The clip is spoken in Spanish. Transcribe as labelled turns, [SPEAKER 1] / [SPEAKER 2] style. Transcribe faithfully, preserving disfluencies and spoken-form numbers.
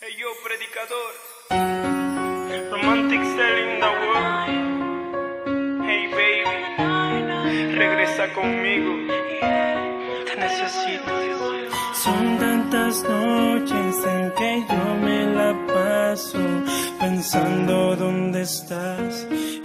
[SPEAKER 1] Hey yo, predicador. Romantic style in the world. Hey baby, regresa conmigo. Te necesito.
[SPEAKER 2] Son tantas noches en que yo me la paso pensando dónde estás